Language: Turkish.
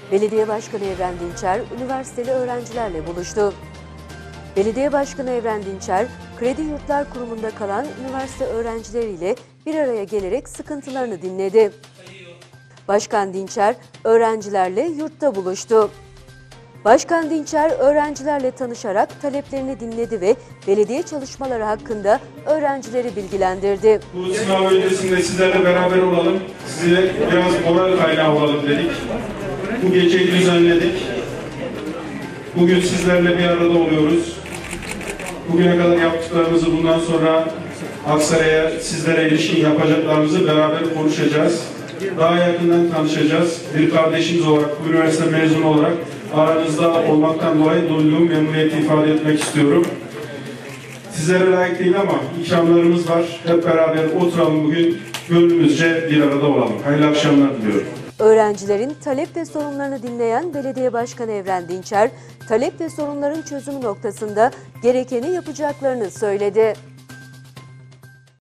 Belediye Başkanı Evren Dinçer, üniversiteli öğrencilerle buluştu. Belediye Başkanı Evren Dinçer, Kredi Yurtlar Kurumu'nda kalan üniversite öğrencileriyle bir araya gelerek sıkıntılarını dinledi. Başkan Dinçer, öğrencilerle yurtta buluştu. Başkan Dinçer, öğrencilerle tanışarak taleplerini dinledi ve belediye çalışmaları hakkında öğrencileri bilgilendirdi. Bu sınav öncesinde sizlerle beraber olalım, size biraz moral kaynağı olalım dedik. Bu geceyi düzenledik. Bugün sizlerle bir arada oluyoruz. Bugüne kadar yaptıklarımızı bundan sonra Aksaray'a sizlere ilişkin yapacaklarımızı beraber konuşacağız. Daha yakından tanışacağız. Bir kardeşimiz olarak, bu üniversite mezunu olarak aranızda olmaktan dolayı duyduğum memnuniyeti ifade etmek istiyorum. Sizlere layık değil ama ikramlarımız var. Hep beraber oturalım bugün, gönlümüzce bir arada olalım. Hayırlı akşamlar diliyorum. Öğrencilerin talep ve sorunlarını dinleyen Belediye Başkanı Evren Dinçer, talep ve sorunların çözümü noktasında gerekeni yapacaklarını söyledi.